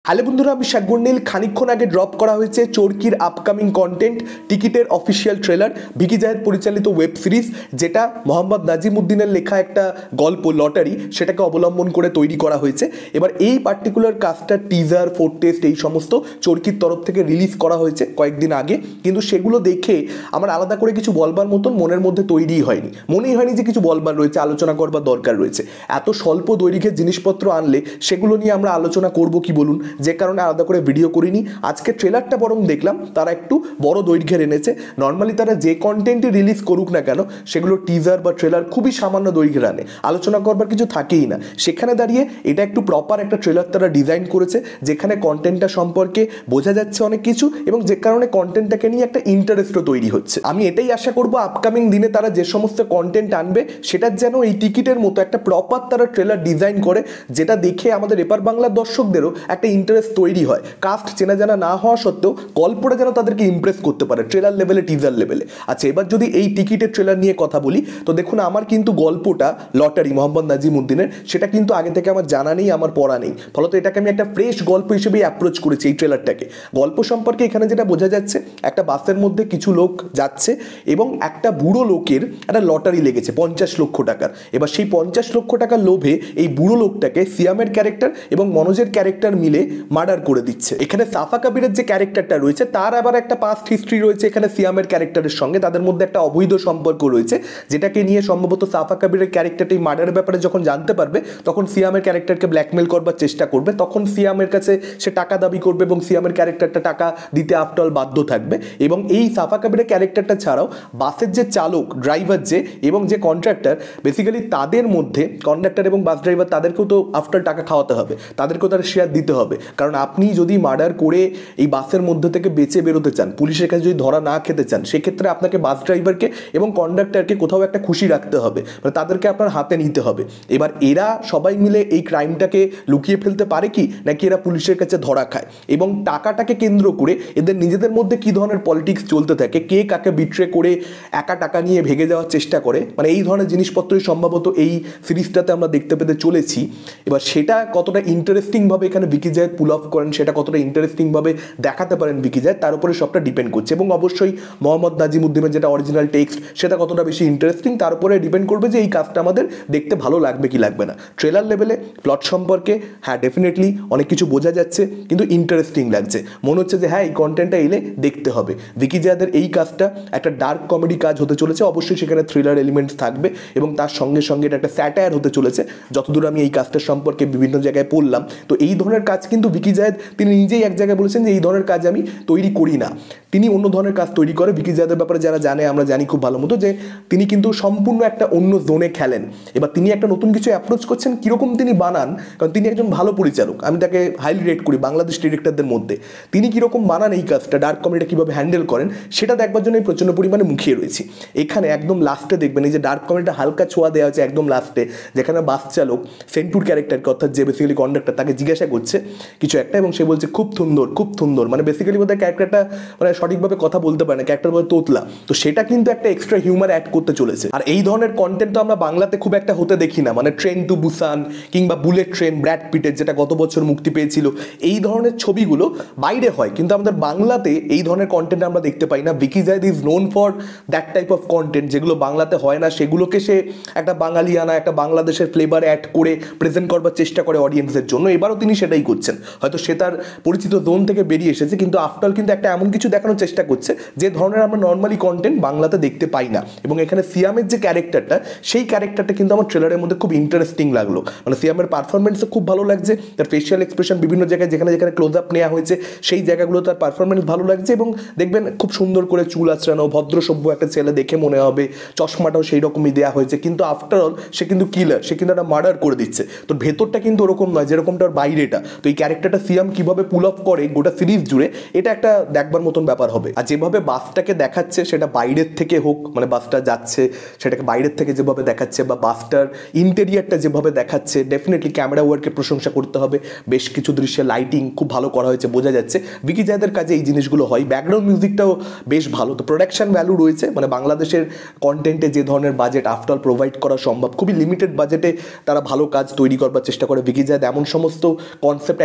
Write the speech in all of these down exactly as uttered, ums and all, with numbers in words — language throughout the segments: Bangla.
হ্যালো বন্ধুরা, আমি শাকগুন্ডিল। খানিকক্ষণ আগে ড্রপ করা হয়েছে চরকির আপকামিং কন্টেন্ট টিকিটের অফিসিয়াল ট্রেলার, ভিকি জায়েদ পরিচালিত ওয়েব সিরিজ, যেটা মোহাম্মদ নাজিমুদ্দিনের লেখা একটা গল্প লটারি, সেটাকে অবলম্বন করে তৈরি করা হয়েছে। এবার এই পার্টিকুলার কাজটা টিজার, ফোর টেস্ট এই সমস্ত চরকির তরফ থেকে রিলিজ করা হয়েছে কয়েকদিন আগে, কিন্তু সেগুলো দেখে আমার আলাদা করে কিছু বলবার মতন মনের মধ্যে তৈরিই হয়নি। মনেই হয়নি যে কিছু বলবার রয়েছে, আলোচনা করবার দরকার রয়েছে। এত স্বল্প দৈর্ঘ্যের জিনিসপত্র আনলে সেগুলো নিয়ে আমরা আলোচনা করব কি বলুন, যে কারণে আলাদা করে ভিডিও করিনি। আজকে ট্রেলারটা বরং দেখলাম তারা একটু বড় দৈর্ঘ্যের এনেছে। নর্মালি তারা যে কন্টেন্টই রিলিজ করুক না কেন, সেগুলো টিজার বা ট্রেলার খুবই সামান্য দৈর্ঘ্যের আনে, আলোচনা করবার কিছু থাকেই না। সেখানে দাঁড়িয়ে এটা একটু প্রপার একটা ট্রেলার তারা ডিজাইন করেছে, যেখানে কন্টেন্টটা সম্পর্কে বোঝা যাচ্ছে অনেক কিছু, এবং যে কারণে কন্টেন্টটাকে নিয়ে একটা ইন্টারেস্টও তৈরি হচ্ছে। আমি এটাই আশা করবো আপকামিং দিনে তারা যে সমস্ত কন্টেন্ট আনবে, সেটার যেন এই টিকিটের মতো একটা প্রপার তারা ট্রেলার ডিজাইন করে, যেটা দেখে আমাদের এপার বাংলার দর্শকদেরও একটা ইন্টারেস্ট তৈরি হয়। কাস্ট চেনা জানা না হওয়া সত্ত্বেও গল্পটা যেন তাদেরকে ইমপ্রেস করতে পারে ট্রেলার লেভেলে, টিজার লেভেলে। আচ্ছা, এবার যদি এই টিকিটের ট্রেলার নিয়ে কথা বলি, তো দেখুন, আমার কিন্তু গল্পটা লটারি মোহাম্মদ নাজিমুদ্দিনের, সেটা কিন্তু আগে থেকে আমার জানা নেই, আমার পড়া নেই। ফলত এটাকে আমি একটা ফ্রেশ গল্প হিসেবেই অ্যাপ্রোচ করেছি এই ট্রেলারটাকে। গল্প সম্পর্কে এখানে যেটা বোঝা যাচ্ছে, একটা বাসের মধ্যে কিছু লোক যাচ্ছে এবং একটা বুড়ো লোকের একটা লটারি লেগেছে পঞ্চাশ লক্ষ টাকার। এবার সেই পঞ্চাশ লক্ষ টাকার লোভে এই বুড়ো লোকটাকে সিয়ামের ক্যারেক্টার এবং মনোজের ক্যারেক্টার মিলে মার্ডার করে দিচ্ছে। এখানে সাফা কবিরের যে ক্যারেক্টারটা রয়েছে, তার আবার একটা পাস্ট হিস্ট্রি রয়েছে এখানে সিয়ামের ক্যারেক্টারের সঙ্গে। তাদের মধ্যে একটা অবৈধ সম্পর্ক রয়েছে, যেটাকে নিয়ে সম্ভবত সাফা কবিরের ক্যারেক্টারটি মার্ডারের ব্যাপারে যখন জানতে পারবে, তখন সিয়ামের ক্যারেক্টারকে ব্ল্যাকমেল করবার চেষ্টা করবে। তখন সিয়ামের কাছে সে টাকা দাবি করবে এবং সিয়ামের ক্যারেক্টারটা টাকা দিতে আফটার অল বাধ্য থাকবে। এবং এই সাফা কবিরের ক্যারেক্টারটা ছাড়াও বাসের যে চালক, ড্রাইভার যে, এবং যে কন্ট্রাক্টর, বেসিক্যালি তাদের মধ্যে কন্ডাক্টর এবং বাস ড্রাইভার, তাদেরকেও তো আফটার টাকা খাওয়াতে হবে, তাদেরকেও তার শেয়ার দিতে হবে। কারণ আপনি যদি মার্ডার করে এই বাসের মধ্যে থেকে বেঁচে বেরোতে চান, পুলিশের কাছে যদি ধরা না খেতে চান, সেক্ষেত্রে আপনাকে বাস ড্রাইভারকে এবং কন্ডাক্টরকে কোথাও একটা খুশি রাখতে হবে, মানে তাদেরকে আপনার হাতে নিতে হবে। এবার এরা সবাই মিলে এই ক্রাইমটাকে লুকিয়ে ফেলতে পারে কি, নাকি এরা পুলিশের কাছে ধরা খায়? এবং টাকাটাকে কেন্দ্র করে এদের নিজেদের মধ্যে কী ধরনের পলিটিক্স চলতে থাকে, কে কাকে বিট্রে করে একা টাকা নিয়ে ভেগে যাওয়ার চেষ্টা করে, মানে এই ধরনের জিনিসপত্রই সম্ভবত এই সিরিজটাতে আমরা দেখতে পেতে চলেছি। এবার সেটা কতটা ইন্টারেস্টিংভাবে এখানে ভিকি জায়েদ পুল অফ করেন, সেটা কতটা ইন্টারেস্টিংভাবে দেখাতে পারেন ভিকি জায়েদ, তার উপরে সবটা ডিপেন্ড করছে। এবং অবশ্যই মোহাম্মদ নাজিমুদ্দিনের যেটা অরিজিনাল টেক্সট, সেটা কতটা বেশি ইন্টারেস্টিং, তার উপরে ডিপেন্ড করবে যে এই কাজটা আমাদের দেখতে ভালো লাগবে কি লাগবে না। ট্রেলার লেভেলে প্লট সম্পর্কে হ্যাঁ ডেফিনেটলি অনেক কিছু বোঝা যাচ্ছে, কিন্তু ইন্টারেস্টিং লাগছে। মনে হচ্ছে যে হ্যাঁ, এই কন্টেন্টটা এলে দেখতে হবে। ভিকি জায়েদের এই কাজটা একটা ডার্ক কমেডি কাজ হতে চলেছে, অবশ্যই সেখানে থ্রিলার এলিমেন্টস থাকবে, এবং তার সঙ্গে সঙ্গে এটা একটা স্যাটায়ার হতে চলেছে, যতদূর আমি এই কাজটার সম্পর্কে বিভিন্ন জায়গায় পড়লাম। তো এই ধরনের কাজ কিন্তু ভিকি জায়েদ তিনি নিজেই এক জায়গায় বলেছেন যে এই ধরনের কাজ আমি তৈরি করি না, তিনি অন্য ধরনের কাজ তৈরি করে। ভিকি জায়েদের ব্যাপারে যারা জানে, আমরা জানি খুব ভালো মতো, যে তিনি কিন্তু সম্পূর্ণ একটা অন্য জোনে খেলেন। এবার তিনি একটা নতুন কিছু অ্যাপ্রোচ করছেন, কীরকম তিনি বানান, কারণ তিনি একজন ভালো পরিচালক, আমি তাকে হাইলি রেট করি বাংলাদেশ ডিরেক্টরদের মধ্যে। তিনি কীরকম বানান এই কাজটা, ডার্ক কমেডিটা কীভাবে হ্যান্ডেল করেন, সেটা দেখবার জন্য প্রচণ্ড পরিমাণে মুখিয়ে রয়েছি। এখানে একদম লাস্টে দেখবেন এই যে ডার্ক কমেডিটা হালকা ছোঁয়া দেওয়া আছে একদম লাস্টে, যেখানে বাস চালক সেন্টুর ক্যারেক্টারকে, অর্থাৎ যে বেসিক্যালি কন্ডাক্টর, তাকে জিজ্ঞাসা করছে কিছু একটা, এবং সে বলছে খুব সুন্দর খুব সুন্দর, মানে বেসিক্যালি বোধহয় ক্যারেক্টারটা মানে সঠিকভাবে কথা বলতে পারে না, ক্যারেক্টার বলে তোতলা। তো সেটা কিন্তু একটা এক্সট্রা হিউমার অ্যাড করতে চলেছে। আর এই ধরনের কন্টেন্ট তো আমরা বাংলাতে খুব একটা হতে দেখি না, মানে ট্রেন টু বুসান কিংবা বুলেট ট্রেন ব্র্যাড পিটের, যেটা গত বছর মুক্তি পেয়েছিল, এই ধরনের ছবিগুলো বাইরে হয়, কিন্তু আমাদের বাংলাতে এই ধরনের কন্টেন্ট আমরা দেখতে পাই না। Vicky Zahed is known for that type of content, যেগুলো বাংলাতে হয় না, সেগুলোকে সে একটা বাঙালিয়ানা, একটা বাংলাদেশের ফ্লেভার অ্যাড করে প্রেজেন্ট করবার চেষ্টা করে অডিয়েন্সের জন্য। এবারও তিনি সেটাই করছেন। হয়তো সে তার পরিচিত জোন থেকে বেরিয়ে এসেছে, কিন্তু আফটার কিন্তু একটা এমন কিছু দেখানোর চেষ্টা করছে যে ধরনের আমরা নর্মালি কন্টেন্ট বাংলাতে দেখতে পাই না। এবং এখানে সিয়ামের যে ক্যারেক্টারটা, সেই ক্যারেক্টারটা কিন্তু আমার ট্রেলারের মধ্যে খুব ইন্টারেস্টিং লাগলো। মানে সিয়ামের পারফরমেন্সও খুব ভালো লাগছে, তার ফেশিয়াল এক্সপ্রেশন বিভিন্ন জায়গায় যেখানে যেখানে ক্লোজ আপ নেওয়া হয়েছে, সেই জায়গাগুলো তার পারফরমেন্স ভালো লাগছে। এবং দেখবেন খুব সুন্দর করে চুল আঁচড়ানো, ভদ্র সভ্য একটা ছেলে দেখে মনে হবে, চশমাটাও সেই রকমই দেওয়া হয়েছে, কিন্তু আফটার অল সে কিন্তু কিলার, সে কিন্তু একটা মার্ডার করে দিচ্ছে। তো ভেতরটা কিন্তু ওরকম নয় যেরকমটার বাইরেটা। তো এই ক্যারেক্টারটা সিয়াম কীভাবে পুল অফ করে গোটা সিরিজ জুড়ে, এটা একটা দেখবার মতন ব্যাপার হবে। আর যেভাবে বাসটাকে দেখাচ্ছে, সেটা বাইরের থেকে হোক, মানে বাসটা যাচ্ছে সেটাকে বাইরের থেকে যেভাবে দেখাচ্ছে, বা বাসটার ইন্টেরিয়ারটা যেভাবে দেখাচ্ছে, ডেফিনেটলি ক্যামেরা ওয়ার্কের প্রশংসা করতে হবে। বেশ কিছু দৃশ্যে লাইটিং খুব ভালো করা হয়েছে, বোঝা যাচ্ছে ভিকি জায়েদের কাজে এই জিনিসগুলো হয়। ব্যাকগ্রাউন্ড মিউজিকটাও বেশ ভালো। তো প্রোডাকশন ভ্যালু রয়েছে, মানে বাংলাদেশের কন্টেন্টে যে ধরনের বাজেট আফটার প্রোভাইড করা সম্ভব, খুবই লিমিটেড বাজেটে তারা ভালো কাজ তৈরি করবার চেষ্টা করে ভিকি জায়েদ। এমন সমস্ত কনসেপ্ট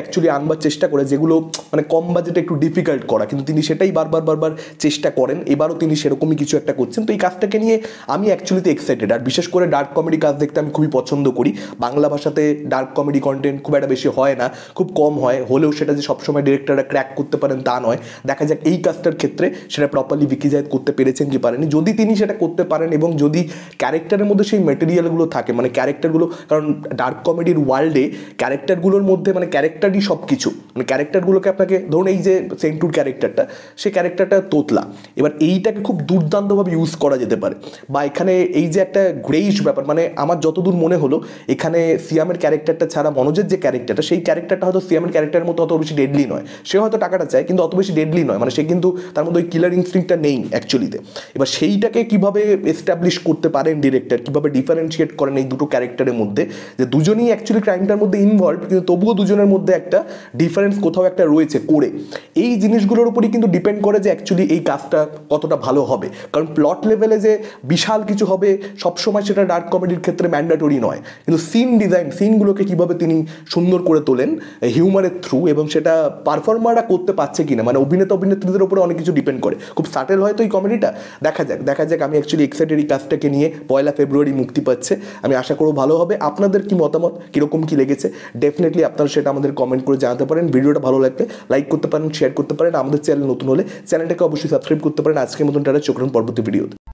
অ্যাকচুয়ালি আনবার চেষ্টা করে, যেগুলো মানে কম বাজেটে একটু ডিফিকাল্ট করা, কিন্তু তিনি সেটাই বারবার বারবার চেষ্টা করেন। এবারও তিনি সেরকমই কিছু একটা করছেন। তো এই কাজটাকে নিয়ে আমি অ্যাকচুয়ালিতে এক্সাইটেড। আর বিশেষ করে ডার্ক কমেডি কাজ দেখতে আমি খুবই পছন্দ করি। বাংলা ভাষাতে ডার্ক কমেডি কন্টেন্ট খুব একটা বেশি হয় না, খুব কম হয়, হলেও সেটা যে সবসময় ডিরেক্টররা ক্র্যাক করতে পারেন তা নয়। দেখা যাক এই কাজটার ক্ষেত্রে সেটা প্রপারলি ভিকি জায়েদ করতে পেরেছেন কি পারেনি। যদি তিনি সেটা করতে পারেন এবং যদি ক্যারেক্টারের মধ্যে সেই মেটেরিয়ালগুলো থাকে, মানে ক্যারেক্টারগুলো, কারণ ডার্ক কমেডির ওয়ার্ল্ডে ক্যারেক্টারগুলোর মধ্যে মানে ক্যারেক্টারই সব কিছু, মানে ক্যারেক্টারগুলোকে আপনাকে ধরুন এই যে সেন্টুর ক্যারেক্টারটা, সেই ক্যারেক্টারটা তোতলা, এবার এইটাকে খুব দুর্দান্তভাবে ইউজ করা যেতে পারে। বা এখানে এই যে একটা গ্রেইশ ব্যাপার, মানে আমার যতদূর মনে হলো এখানে সিয়ামের ক্যারেক্টারটা ছাড়া মনোজের যে ক্যারেক্টারটা, সেই ক্যারেক্টারটা হয়তো সিয়ামের ক্যারেক্টারের মতো অত বেশি ডেডলি নয়। সে হয়তো টাকাটা চায় কিন্তু অত বেশি ডেডলি নয়, মানে সে কিন্তু তার মধ্যে ওই কিলার ইনস্টিংক্টটা নেই অ্যাকচুয়ালিতে। এবার সেইটাকে কীভাবে এস্টাবলিশ করতে পারেন ডিরেক্টর, কীভাবে ডিফারেন্সিয়েট করেন এই দুটো ক্যারেক্টারের মধ্যে, যে দুজনেই অ্যাকচুয়ালি ক্রাইমটার মধ্যে ইনভলভ, কিন্তু তবুও দুজনের মধ্যে একটা ডিফারেন্স কোথাও একটা রয়েছে করে, এই জিনিসগুলোর উপরই কিন্তু ডিপেন্ড করে যে অ্যাকচুয়ালি এই কাজটা কতটা ভালো হবে। কারণ প্লট লেভেলে যে বিশাল কিছু হবে সবসময় সেটা ডার্ক কমেডির ক্ষেত্রে ম্যান্ডেটরি নয়, কিন্তু সিন ডিজাইন, সিনগুলোকে কীভাবে তিনি সুন্দর করে তোলেন হিউমারের থ্রু, এবং সেটা পারফর্মাররা করতে পারছে কিনা, মানে অভিনেতা অভিনেত্রীদের উপরে অনেক কিছু ডিপেন্ড করে। খুব সাটেল হয়তো এই কমেডিটা, দেখা যাক দেখা যাক আমি অ্যাকচুয়ালি এক্সাইটেড এই কাজটাকে নিয়ে। পয়লা ফেব্রুয়ারি মুক্তি পাচ্ছে, আমি আশা করব ভালো হবে। আপনাদের কি মতামত, কীরকম কী লেগেছে, ডেফিনেটলি আপনারা সেটা আমাদের কমেন্ট করে জানাতে পারেন। ভিডিওটা ভালো লাগলে লাইক করতে পারেন, শেয়ার করতে পারেন। আমাদের চ্যানেল নতুন হলে চ্যানেলটাকে অবশ্যই সাবস্ক্রাইব করতে পারেন। আজকের মতন টাটা, চোখ রাখুন পরবর্তী ভিডিওতে।